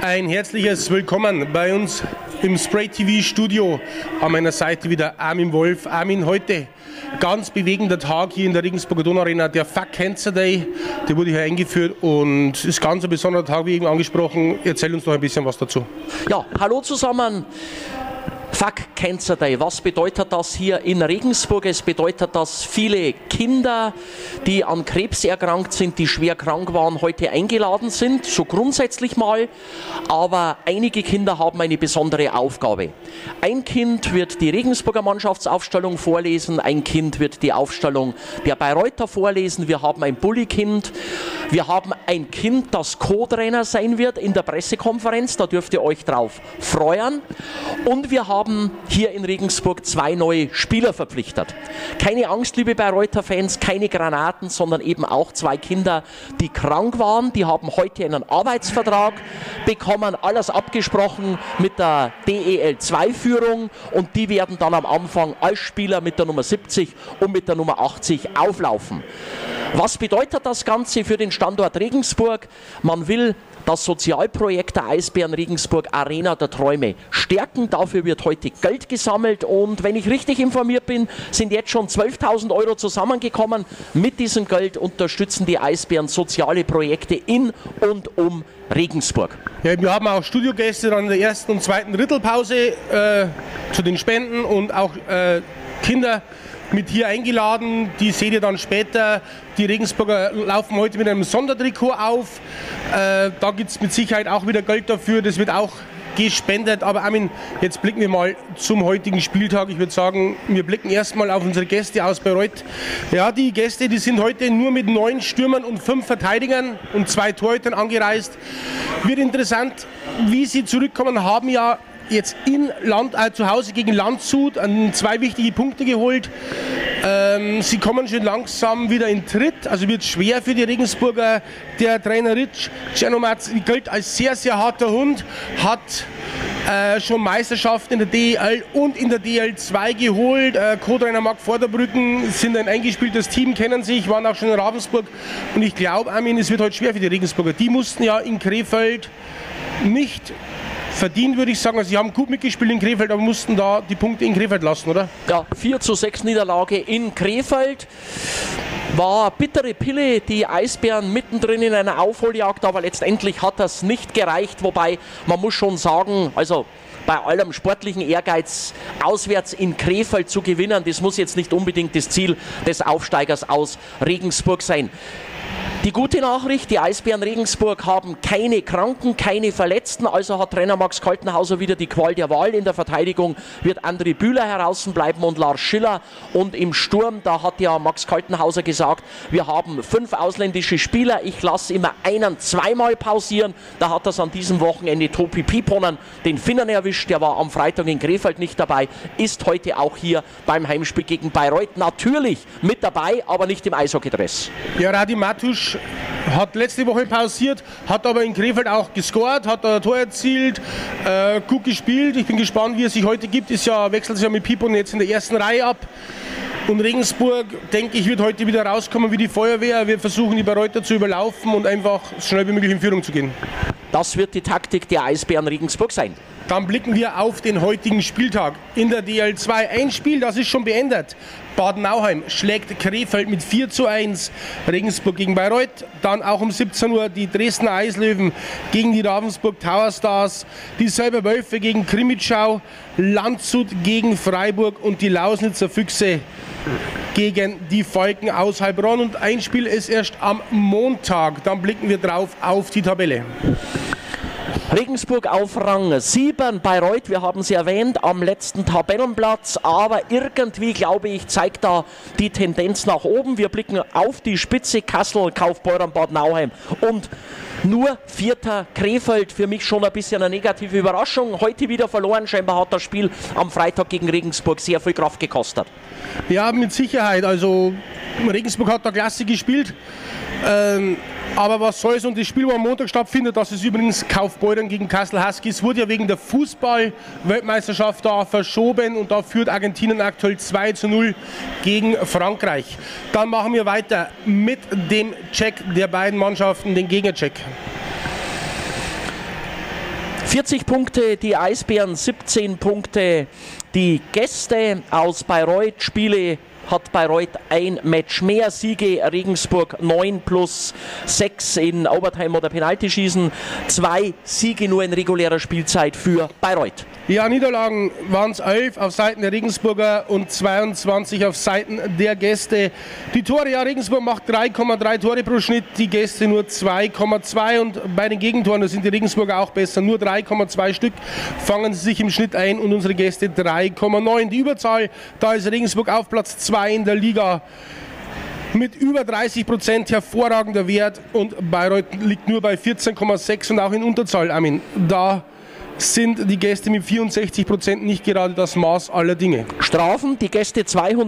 Ein herzliches Willkommen bei uns im Spray TV Studio. An meiner Seite wieder Armin Wolf. Armin, heute ganz bewegender Tag hier in der Regensburger Donauarena, der Fuck Cancer Day. Der wurde hier eingeführt und ist ganz ein besonderer Tag, wie eben angesprochen. Erzähl uns noch ein bisschen was dazu. Ja, hallo zusammen. Fuck Cancer Day. Was bedeutet das hier in Regensburg? Es bedeutet, dass viele Kinder, die an Krebs erkrankt sind, die schwer krank waren, heute eingeladen sind, so grundsätzlich mal. Aber einige Kinder haben eine besondere Aufgabe. Ein Kind wird die Regensburger Mannschaftsaufstellung vorlesen, ein Kind wird die Aufstellung der Bayreuther vorlesen, wir haben ein Bulli-Kind, wir haben ein Kind, das Co-Trainer sein wird in der Pressekonferenz, da dürft ihr euch drauf freuen. Und wir haben hier in Regensburg 2 neue Spieler verpflichtet. Keine Angst, liebe Bayreuther-Fans, keine Granaten, sondern eben auch 2 Kinder, die krank waren. Die haben heute einen Arbeitsvertrag bekommen, alles abgesprochen mit der DEL2-Führung und die werden dann am Anfang als Spieler mit der Nummer 70 und mit der Nummer 80 auflaufen. Was bedeutet das Ganze für den Standort Regensburg? Man will das Sozialprojekt der Eisbären Regensburg Arena der Träume stärken. Dafür wird heute Geld gesammelt und wenn ich richtig informiert bin, sind jetzt schon 12.000 € zusammengekommen. Mit diesem Geld unterstützen die Eisbären soziale Projekte in und um Regensburg. Ja, wir haben auch Studiogäste dann in der ersten und zweiten Drittelpause zu den Spenden und auch Kinder mit hier eingeladen, die seht ihr dann später. Die Regensburger laufen heute mit einem Sondertrikot auf. Da gibt es mit Sicherheit auch wieder Geld dafür, das wird auch gespendet. Aber Armin, jetzt blicken wir mal zum heutigen Spieltag. Ich würde sagen, wir blicken erstmal auf unsere Gäste aus Bayreuth. Ja, die Gäste, die sind heute nur mit 9 Stürmern und 5 Verteidigern und 2 Torhütern angereist. Wird interessant, wie sie zurückkommen, haben ja jetzt zu Hause gegen Landshut 2 wichtige Punkte geholt. Sie kommen schon langsam wieder in Tritt, also wird schwer für die Regensburger. Der Trainer Rich Czernomac gilt als sehr, sehr harter Hund, hat schon Meisterschaften in der DEL und in der DL2 geholt. Co-Trainer Marc Vorderbrücken sind ein eingespieltes Team, kennen sich, waren auch schon in Ravensburg. Und ich glaube, Armin, es wird heute schwer für die Regensburger. Die mussten ja in Krefeld nicht verdient, würde ich sagen. Also sie haben gut mitgespielt in Krefeld, aber mussten da die Punkte in Krefeld lassen, oder? Ja, 4:6 Niederlage in Krefeld. War bittere Pille, die Eisbären mittendrin in einer Aufholjagd, aber letztendlich hat das nicht gereicht. Wobei, man muss schon sagen, also bei allem sportlichen Ehrgeiz, auswärts in Krefeld zu gewinnen, das muss jetzt nicht unbedingt das Ziel des Aufsteigers aus Regensburg sein. Die gute Nachricht, die Eisbären Regensburg haben keine Kranken, keine Verletzten, also hat Trainer Max Kaltenhauser wieder die Qual der Wahl. In der Verteidigung wird André Bühler heraus bleiben und Lars Schiller. Und im Sturm, da hat ja Max Kaltenhauser gesagt, wir haben 5 ausländische Spieler, ich lasse immer einen zweimal pausieren. Da hat das an diesem Wochenende Topi Piponen den Finnern erwischt, der war am Freitag in Krefeld nicht dabei, ist heute auch hier beim Heimspiel gegen Bayreuth natürlich mit dabei, aber nicht im Eishockeydress. Ja, Radi Matusch hat letzte Woche pausiert, hat aber in Krefeld auch gescored, hat ein Tor erzielt, gut gespielt. Ich bin gespannt, wie er sich heute gibt. Wechselt sich ja mit Pipon jetzt in der ersten Reihe ab. Und Regensburg, denke ich, wird heute wieder rauskommen wie die Feuerwehr. Wir versuchen, die Bayreuther zu überlaufen und einfach so schnell wie möglich in Führung zu gehen. Das wird die Taktik der Eisbären Regensburg sein. Dann blicken wir auf den heutigen Spieltag. In der DL2 ein Spiel, das ist schon beendet. Bad Nauheim schlägt Krefeld mit 4:1. Regensburg gegen Bayreuth. Dann auch um 17 Uhr die Dresdner Eislöwen gegen die Ravensburg Tower Stars. Die Selber Wölfe gegen Krimitschau. Landshut gegen Freiburg und die Lausnitzer Füchse gegen die Falken aus Heilbronn. Und ein Spiel ist erst am Montag. Dann blicken wir drauf auf die Tabelle. Regensburg auf Rang 7, Bayreuth, wir haben sie erwähnt, am letzten Tabellenplatz, aber irgendwie, glaube ich, zeigt da die Tendenz nach oben. Wir blicken auf die Spitze, Kassel, Kaufbeuren, Bad Nauheim und nur 4. Krefeld, für mich schon ein bisschen eine negative Überraschung. Heute wieder verloren, scheinbar hat das Spiel am Freitag gegen Regensburg sehr viel Kraft gekostet. Ja, mit Sicherheit, also Regensburg hat da klasse gespielt. Aber was soll's, und das Spiel, wo am Montag stattfindet, das ist übrigens Kaufbeuren gegen Kassel Huskies, wurde ja wegen der Fußball-Weltmeisterschaft da verschoben und da führt Argentinien aktuell 2:0 gegen Frankreich. Dann machen wir weiter mit dem Check der beiden Mannschaften, den Gegnercheck. 40 Punkte die Eisbären, 17 Punkte die Gäste aus Bayreuth. Spiele hat Bayreuth ein Match mehr, Siege Regensburg 9 plus 6 in Overtime oder Penaltyschießen, 2 Siege nur in regulärer Spielzeit für Bayreuth. Ja, Niederlagen waren es 11 auf Seiten der Regensburger und 22 auf Seiten der Gäste. Die Tore, ja, Regensburg macht 3,3 Tore pro Schnitt, die Gäste nur 2,2 und bei den Gegentoren, da sind die Regensburger auch besser, nur 3,2 Stück fangen sie sich im Schnitt ein und unsere Gäste 3,9. Die Überzahl, da ist Regensburg auf Platz 2 in der Liga mit über 30%, hervorragender Wert, und Bayreuth liegt nur bei 14,6 und auch in Unterzahl, Armin. Da sind die Gäste mit 64% nicht gerade das Maß aller Dinge. Strafen, die Gäste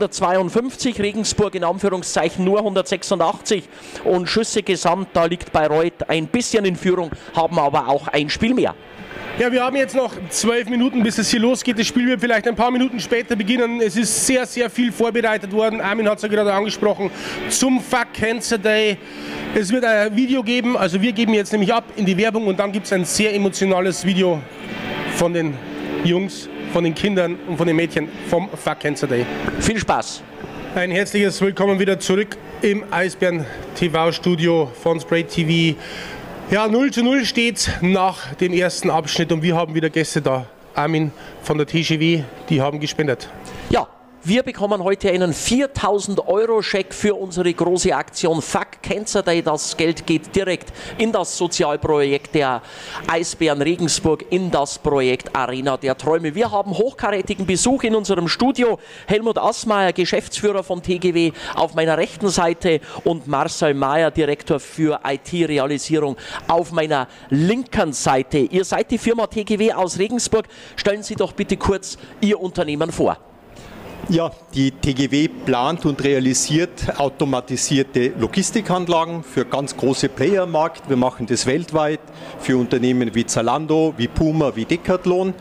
252, Regensburg in Anführungszeichen nur 186 und Schüsse gesamt, da liegt Bayreuth ein bisschen in Führung, haben aber auch ein Spiel mehr. Ja, wir haben jetzt noch 12 Minuten, bis es hier losgeht. Das Spiel wird vielleicht ein paar Minuten später beginnen. Es ist sehr, sehr viel vorbereitet worden. Armin hat es ja gerade angesprochen, zum Fuck Cancer Day. Es wird ein Video geben, also wir geben jetzt nämlich ab in die Werbung und dann gibt es ein sehr emotionales Video von den Jungs, von den Kindern und von den Mädchen vom Fuck Cancer Day. Viel Spaß! Ein herzliches Willkommen wieder zurück im Eisbären TV-Studio von Spray TV. Ja, 0:0 steht nach dem ersten Abschnitt und wir haben wieder Gäste da. Armin von der TGW, die haben gespendet. Ja, wir bekommen heute einen 4.000-Euro-Scheck für unsere große Aktion Fuck Cancer Day. Das Geld geht direkt in das Sozialprojekt der Eisbären Regensburg, in das Projekt Arena der Träume. Wir haben hochkarätigen Besuch in unserem Studio. Helmut Assmeier, Geschäftsführer von TGW, auf meiner rechten Seite und Marcel Mayer, Direktor für IT-Realisierung, auf meiner linken Seite. Ihr seid die Firma TGW aus Regensburg. Stellen Sie doch bitte kurz Ihr Unternehmen vor. Ja, die TGW plant und realisiert automatisierte Logistikanlagen für ganz große Player am Markt. Wir machen das weltweit für Unternehmen wie Zalando, wie Puma, wie Decathlon.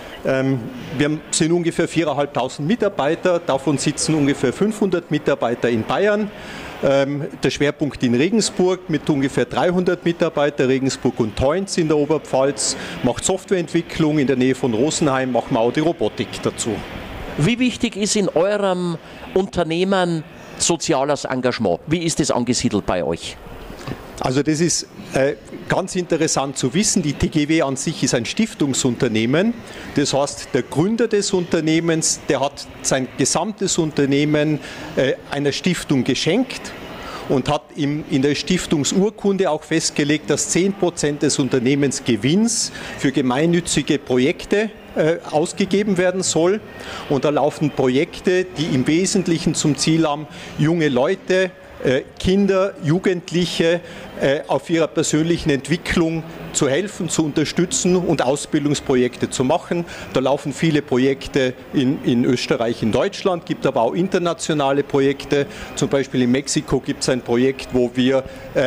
Wir sind ungefähr 4.500 Mitarbeiter, davon sitzen ungefähr 500 Mitarbeiter in Bayern. Der Schwerpunkt in Regensburg mit ungefähr 300 Mitarbeitern, Regensburg und Teunz in der Oberpfalz, macht Softwareentwicklung, in der Nähe von Rosenheim machen wir auch die Robotik dazu. Wie wichtig ist in eurem Unternehmen soziales Engagement? Wie ist es angesiedelt bei euch? Also das ist ganz interessant zu wissen. Die TGW an sich ist ein Stiftungsunternehmen. Das heißt, der Gründer des Unternehmens, der hat sein gesamtes Unternehmen einer Stiftung geschenkt und hat in der Stiftungsurkunde auch festgelegt, dass 10% des Unternehmensgewinns für gemeinnützige Projekte ausgegeben werden soll. Und da laufen Projekte, die im Wesentlichen zum Ziel haben, junge Leute, Kinder, Jugendliche auf ihrer persönlichen Entwicklung zu helfen, zu unterstützen und Ausbildungsprojekte zu machen. Da laufen viele Projekte in Österreich, in Deutschland, gibt aber auch internationale Projekte. Zum Beispiel in Mexiko gibt es ein Projekt, wo wir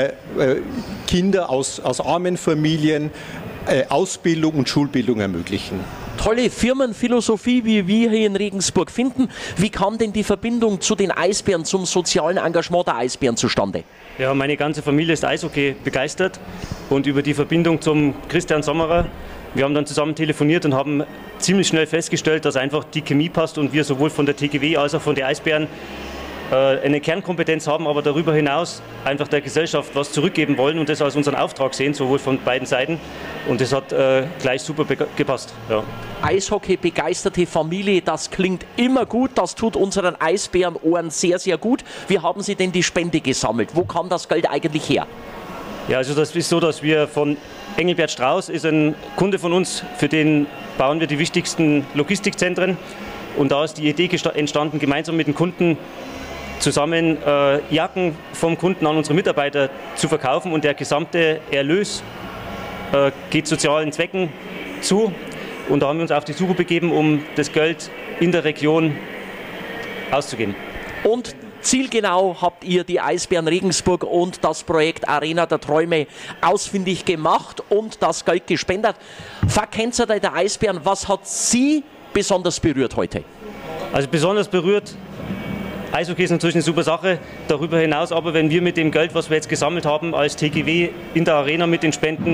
Kinder aus armen Familien Ausbildung und Schulbildung ermöglichen. Tolle Firmenphilosophie, wie wir hier in Regensburg finden. Wie kam denn die Verbindung zu den Eisbären, zum sozialen Engagement der Eisbären zustande? Ja, meine ganze Familie ist Eishockey begeistert und über die Verbindung zum Christian Sommerer, wir haben dann zusammen telefoniert und haben ziemlich schnell festgestellt, dass einfach die Chemie passt und wir sowohl von der TGW als auch von den Eisbären eine Kernkompetenz haben, aber darüber hinaus einfach der Gesellschaft was zurückgeben wollen und das als unseren Auftrag sehen, sowohl von beiden Seiten. Und das hat gleich super gepasst. Ja. Eishockey-begeisterte Familie, das klingt immer gut, das tut unseren Eisbärenohren sehr, sehr gut. Wie haben Sie denn die Spende gesammelt? Wo kam das Geld eigentlich her? Ja, also das ist so, dass wir von Engelbert Strauß, ist ein Kunde von uns, für den bauen wir die wichtigsten Logistikzentren. Und da ist die Idee entstanden, gemeinsam mit dem Kunden zusammen Jacken vom Kunden an unsere Mitarbeiter zu verkaufen und der gesamte Erlös geht sozialen Zwecken zu. Und da haben wir uns auf die Suche begeben, um das Geld in der Region auszugeben. Und zielgenau habt ihr die Eisbären Regensburg und das Projekt Arena der Träume ausfindig gemacht und das Geld gespendet. Fuck Cancer Day der Eisbären, was hat Sie besonders berührt heute? Also besonders berührt, Eishockey ist natürlich eine super Sache. Darüber hinaus aber, wenn wir mit dem Geld, was wir jetzt gesammelt haben, als TGW in der Arena mit den Spenden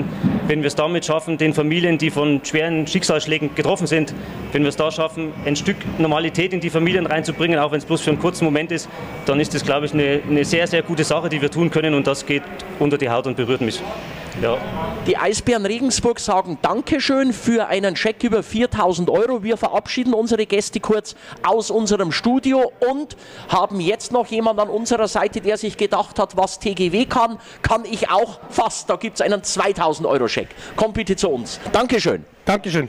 wenn wir es damit schaffen, den Familien, die von schweren Schicksalsschlägen getroffen sind, wenn wir es da schaffen, ein Stück Normalität in die Familien reinzubringen, auch wenn es bloß für einen kurzen Moment ist, dann ist das, glaube ich, eine sehr, sehr gute Sache, die wir tun können, und das geht unter die Haut und berührt mich. Ja. Die Eisbären Regensburg sagen Dankeschön für einen Scheck über 4.000 €. Wir verabschieden unsere Gäste kurz aus unserem Studio und haben jetzt noch jemand an unserer Seite, der sich gedacht hat, was TGW kann ich auch fast. Da gibt es einen 2.000 € Scheck. Kommt bitte zu uns. Dankeschön. Dankeschön.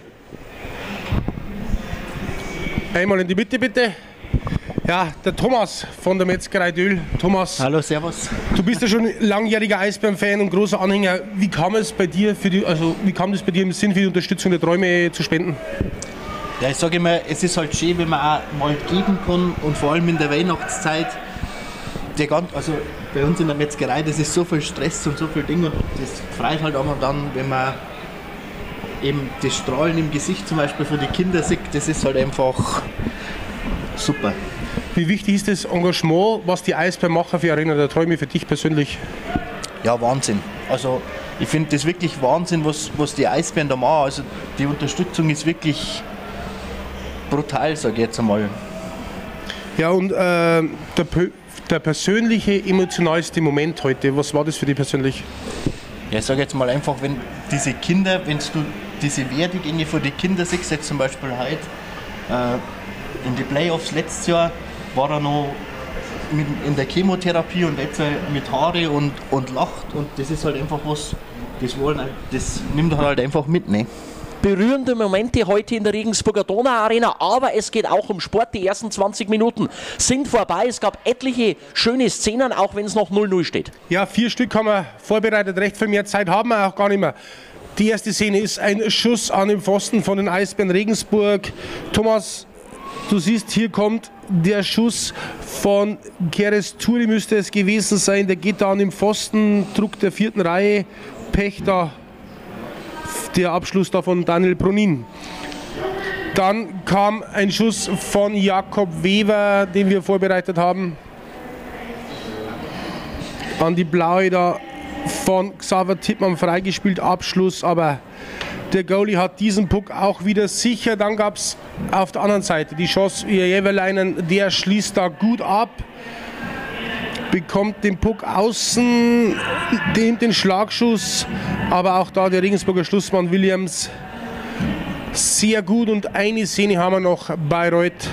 Einmal in die Mitte bitte. Ja, der Thomas von der Metzgerei Döhl. Thomas. Hallo, servus. Du bist ja schon langjähriger Eisbären-Fan und großer Anhänger. Wie kam es bei dir wie kam das bei dir im Sinn, für die Unterstützung der Träume zu spenden? Ja, ich sage immer, es ist halt schön, wenn man auch mal geben kann, und vor allem in der Weihnachtszeit. Also bei uns in der Metzgerei, das ist so viel Stress und so viel Ding, und das freut halt auch dann, wenn man eben das Strahlen im Gesicht zum Beispiel für die Kinder sieht, das ist halt einfach super. Wie wichtig ist das Engagement, was die Eisbären machen für Arena der Träume, für dich persönlich? Ja, Wahnsinn. Also ich finde das wirklich Wahnsinn, was die Eisbären da machen. Also die Unterstützung ist wirklich brutal, sage ich jetzt einmal. Ja, und der persönliche, emotionalste Moment heute, was war das für dich persönlich? Ja, ich sage jetzt mal einfach, wenn diese Kinder, wenn du diese Werdegänge von den Kindern siehst, jetzt zum Beispiel heute in die Playoffs letztes Jahr, war er noch in der Chemotherapie und jetzt mit Haare und lacht, und das ist halt einfach was, das nimmt er halt einfach mit, ne? Berührende Momente heute in der Regensburger Donauarena, aber es geht auch um Sport. Die ersten 20 Minuten sind vorbei. Es gab etliche schöne Szenen, auch wenn es noch 0:0 steht. Ja, 4 Stück haben wir vorbereitet. Recht viel mehr Zeit haben wir auch gar nicht mehr. Die erste Szene ist ein Schuss an den Pfosten von den Eisbären Regensburg. Thomas, du siehst, hier kommt der Schuss von Keres Turi, müsste es gewesen sein. Der geht da an den Pfosten, Druck der 4. Reihe. Pech da. Der Abschluss da von Daniel Brunin. Dann kam ein Schuss von Jakob Weber, den wir vorbereitet haben. An die Blaue da von Xaver Tippmann freigespielt, Abschluss, aber der Goalie hat diesen Puck auch wieder sicher. Dann gab es auf der anderen Seite die Chance, Jäverleinen, der schließt da gut ab, bekommt den Puck außen, den Schlagschuss, aber auch da der Regensburger Schlussmann Williams sehr gut. Und eine Szene haben wir noch, Bayreuth.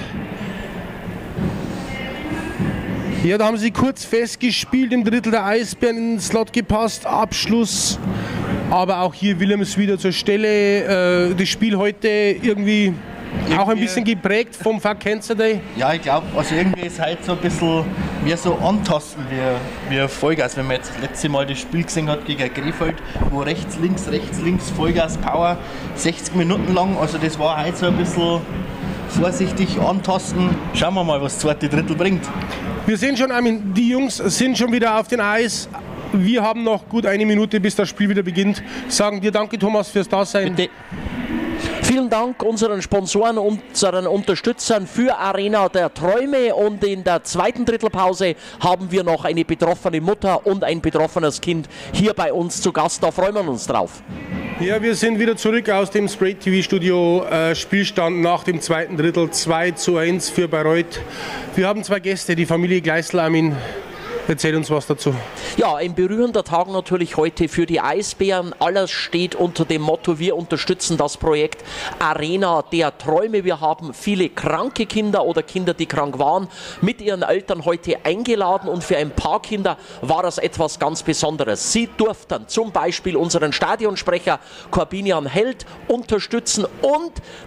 Ja, da haben sie kurz festgespielt, im Drittel der Eisbären in den Slot gepasst, Abschluss. Aber auch hier Williams wieder zur Stelle. Das Spiel heute irgendwie auch ein bisschen geprägt vom Fuck Cancer Day. Ja, ich glaube, also irgendwie ist halt so ein bisschen mehr so antasten wie Vollgas. Wenn man jetzt das letzte Mal das Spiel gesehen hat gegen Krefeld, wo rechts, links, Vollgas, Power, 60 Minuten lang. Also das war halt so ein bisschen vorsichtig antasten. Schauen wir mal, was das zweite Drittel bringt. Wir sehen schon, Armin, die Jungs sind schon wieder auf dem Eis. Wir haben noch gut eine Minute, bis das Spiel wieder beginnt. Sagen dir danke, Thomas, fürs Dasein. Bitte. Vielen Dank unseren Sponsoren, unseren Unterstützern für Arena der Träume, und in der zweiten Drittelpause haben wir noch eine betroffene Mutter und ein betroffenes Kind hier bei uns zu Gast. Da freuen wir uns drauf. Ja, wir sind wieder zurück aus dem Spray TV Studio. Spielstand nach dem zweiten Drittel 2:1 für Bayreuth. Wir haben 2 Gäste, die Familie Gleisl. Armin, erzähl uns was dazu. Ja, ein berührender Tag natürlich heute für die Eisbären. Alles steht unter dem Motto, wir unterstützen das Projekt Arena der Träume. Wir haben viele kranke Kinder oder Kinder, die krank waren, mit ihren Eltern heute eingeladen, und für ein paar Kinder war das etwas ganz Besonderes. Sie durften zum Beispiel unseren Stadionsprecher Corbinian Held unterstützen, und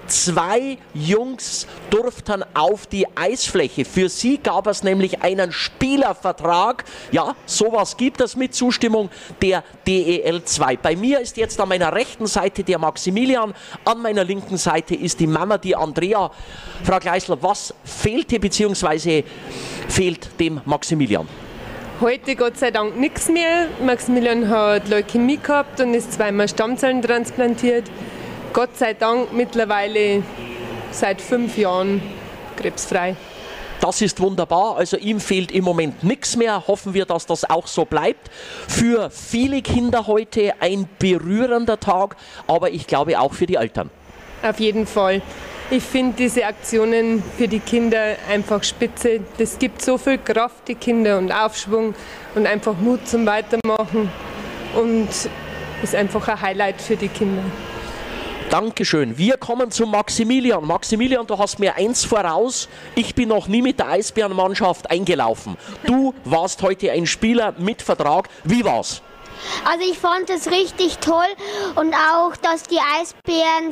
2 Jungs durften auf die Eisfläche. Für sie gab es nämlich einen Spielervertrag. Ja, sowas gibt es mit Zustimmung der DEL 2. Bei mir ist jetzt an meiner rechten Seite der Maximilian, an meiner linken Seite ist die Mama, die Andrea. Frau Gleisl, was fehlte bzw. fehlt dem Maximilian? Heute Gott sei Dank nichts mehr. Maximilian hat Leukämie gehabt und ist 2-mal Stammzellen transplantiert. Gott sei Dank mittlerweile seit 5 Jahren krebsfrei. Das ist wunderbar, also ihm fehlt im Moment nichts mehr. Hoffen wir, dass das auch so bleibt. Für viele Kinder heute ein berührender Tag, aber ich glaube auch für die Eltern. Auf jeden Fall. Ich finde diese Aktionen für die Kinder einfach spitze. Das gibt so viel Kraft, die Kinder, und Aufschwung und einfach Mut zum Weitermachen. Und ist einfach ein Highlight für die Kinder. Dankeschön. Wir kommen zu Maximilian. Maximilian, du hast mir eins voraus. Ich bin noch nie mit der Eisbärenmannschaft eingelaufen. Du warst heute ein Spieler mit Vertrag. Wie war's? Also ich fand es richtig toll und auch, dass die Eisbären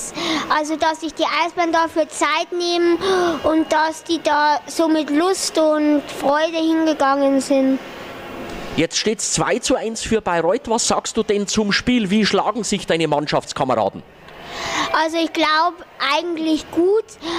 dass sich die Eisbären dafür Zeit nehmen und dass die da so mit Lust und Freude hingegangen sind. Jetzt steht es 2:1 für Bayreuth. Was sagst du denn zum Spiel? Wie schlagen sich deine Mannschaftskameraden? Also ich glaube eigentlich gut,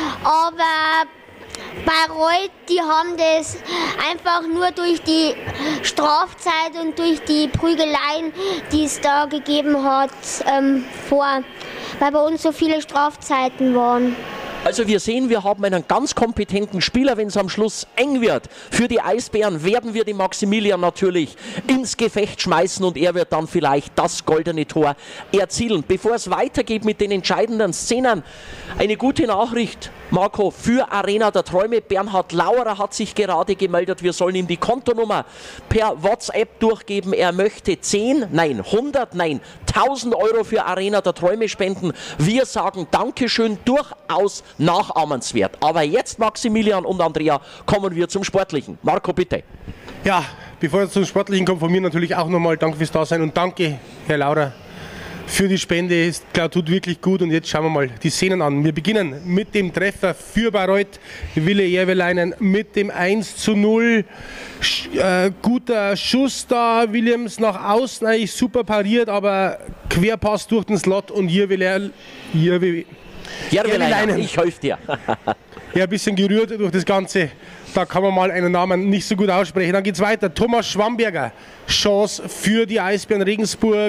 aber Bayreuth, die haben das einfach nur durch die Strafzeit und durch die Prügeleien, die es da gegeben hat, vor, weil bei uns so viele Strafzeiten waren. Also wir sehen, wir haben einen ganz kompetenten Spieler. Wenn es am Schluss eng wird für die Eisbären, werden wir den Maximilian natürlich ins Gefecht schmeißen und er wird dann vielleicht das goldene Tor erzielen. Bevor es weitergeht mit den entscheidenden Szenen, eine gute Nachricht, Marco, für Arena der Träume. Bernhard Lauerer hat sich gerade gemeldet, wir sollen ihm die Kontonummer per WhatsApp durchgeben. Er möchte 10, nein, 100, nein, 1000 Euro für Arena der Träume spenden. Wir sagen Dankeschön, durchaus nachahmenswert. Aber jetzt, Maximilian und Andrea, kommen wir zum Sportlichen. Marco, bitte. Ja, bevor es zum Sportlichen kommt, von mir natürlich auch nochmal danke fürs Dasein und danke, Herr Laurer, für die Spende. Ich glaube, tut wirklich gut. Und jetzt schauen wir mal die Szenen an. Wir beginnen mit dem Treffer für Bayreuth. Wille Järveläinen mit dem 1:0. Guter Schuss da. Williams nach außen eigentlich super pariert, aber Querpass durch den Slot und Järveläinen. Ich helfe dir. Ja, ein bisschen gerührt durch das Ganze. Da kann man mal einen Namen nicht so gut aussprechen. Dann geht es weiter. Thomas Schwamberger. Chance für die Eisbären Regensburg.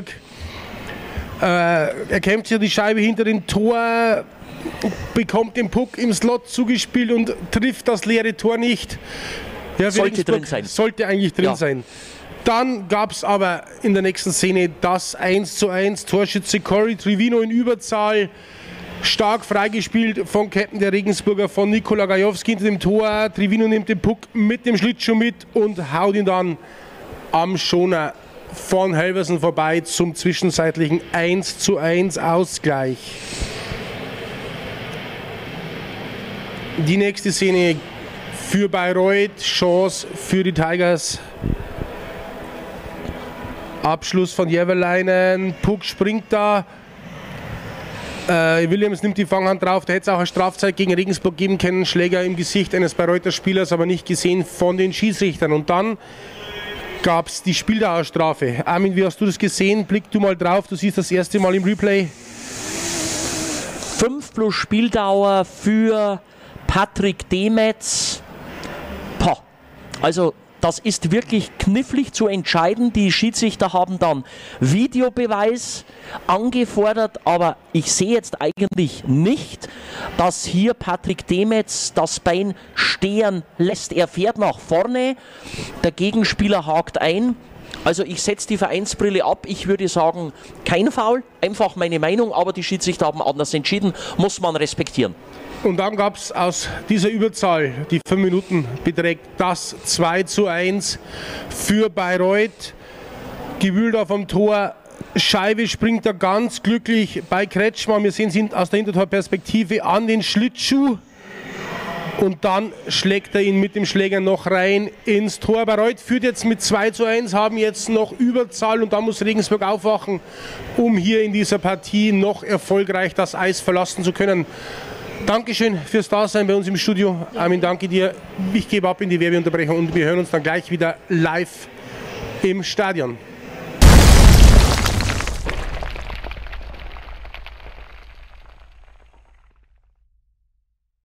Er kämpft sich die Scheibe hinter dem Tor, bekommt den Puck im Slot zugespielt und trifft das leere Tor nicht. Ja, sollte drin sein. Sollte eigentlich drin sein. Dann gab es aber in der nächsten Szene das 1:1. Torschütze Corey Trivino in Überzahl. Stark freigespielt von Captain der Regensburger, von Nikola Gajowski hinter dem Tor. Trivino nimmt den Puck mit dem Schlittschuh mit und haut ihn dann am Schoner von Helversen vorbei zum zwischenzeitlichen 1:1 Ausgleich. Die nächste Szene für Bayreuth, Chance für die Tigers. Abschluss von Järveläinen, Puck springt da. Williams nimmt die Fanghand drauf, da hätte es auch eine Strafzeit gegen Regensburg geben können. Schläger im Gesicht eines Bayreuther Spielers, aber nicht gesehen von den Schiedsrichtern. Und dann gab es die Spieldauerstrafe. Armin, wie hast du das gesehen? Blick du mal drauf, du siehst das erste Mal im Replay. 5+ Spieldauer für Patrick Demetz. Also das ist wirklich knifflig zu entscheiden. Die Schiedsrichter haben dann Videobeweis angefordert, aber ich sehe jetzt eigentlich nicht, dass hier Patrick Demetz das Bein stehen lässt. Er fährt nach vorne, der Gegenspieler hakt ein. Also ich setze die Vereinsbrille ab. Ich würde sagen, kein Foul, einfach meine Meinung, aber die Schiedsrichter haben anders entschieden, muss man respektieren. Und dann gab es aus dieser Überzahl, die 5 Minuten beträgt, das 2:1 für Bayreuth. Gewühlt auf dem Tor, Scheibe springt da ganz glücklich bei Kretschmann. Wir sehen ihn aus der Hintertorperspektive an den Schlittschuh. Und dann schlägt er ihn mit dem Schläger noch rein ins Tor. Bayreuth führt jetzt mit 2:1, haben jetzt noch Überzahl und da muss Regensburg aufwachen, um hier in dieser Partie noch erfolgreich das Eis verlassen zu können. Dankeschön fürs Dasein bei uns im Studio. Armin, danke dir. Ich gebe ab in die Werbeunterbrechung und wir hören uns dann gleich wieder live im Stadion.